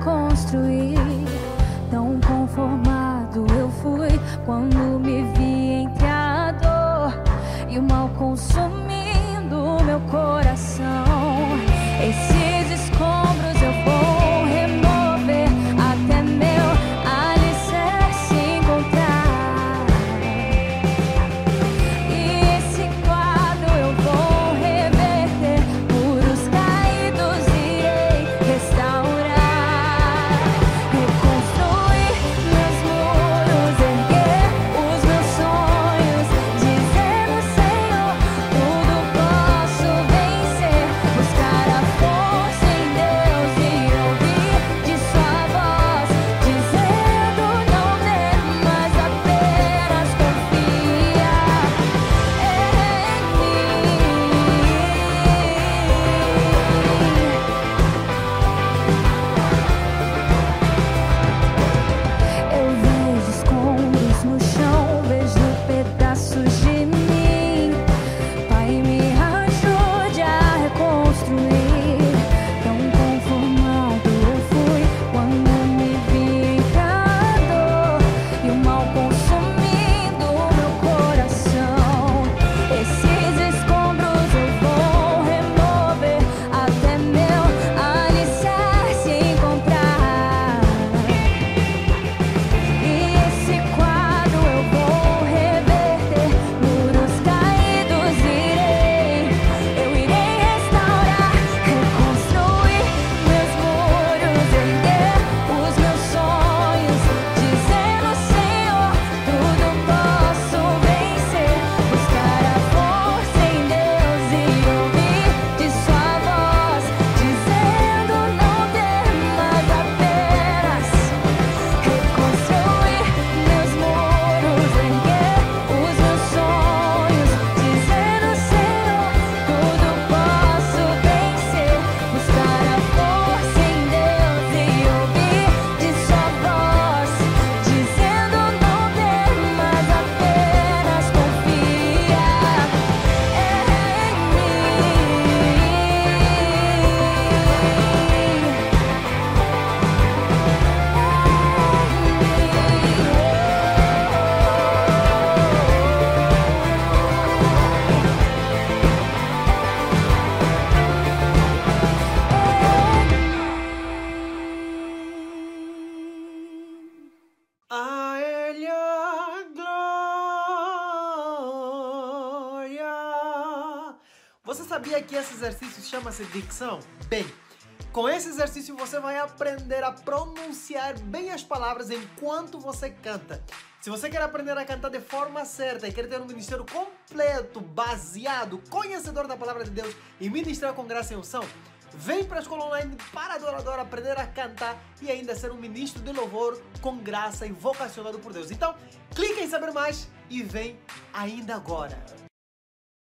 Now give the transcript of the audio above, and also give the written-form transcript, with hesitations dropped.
reconstruir. Tão conformado eu fui quando me vi entre a dor e o mal consumindo meu coração. Esses escombros eu vou remover até meu alicerce encontrar. E esse quadro eu vou reverter, muros caídos irei restaurar, reconstruir meus muros, erguer os meus sonhos, dizendo: Senhor, tudo posso vencer. Buscar a força em Deus e ouvir de sua voz, dizendo: não temas, apenas confia em mim. Eu vejo escombros no chão, vejo pedaços de mim. Pai, me ajude a reconstruir. Tão conformado eu fui quando me vi entre a dor e o mal consumindo meu coração. Esses escombros eu vou remover até meu alicerce encontrar. E esse quadro eu vou reverter, muros caídos eu irei restaurar, reconstruir meus muros, erguer os meus sonhos, dizendo: Senhor, tudo posso vencer. Buscar a força em Deus e ouvir de sua voz, dizendo: não temas, apenas reconstruir meus muros, erguer os meus sonhos, dizendo: Senhor, tudo posso vencer. Buscar a força em Deus e ouvir de sua voz, dizendo: não temas, apenas confia A Ele a glória. Você sabia que esse exercício chama-se dicção? Bem, com esse exercício você vai aprender a pronunciar bem as palavras enquanto você canta. Se você quer aprender a cantar de forma certa e quer ter um ministério completo, baseado, conhecedor da palavra de Deus e ministrar com graça e unção, vem para a escola online para adorador aprender a cantar e ainda ser um ministro de louvor com graça e vocacionado por Deus. Então, clique em saber mais e vem ainda agora.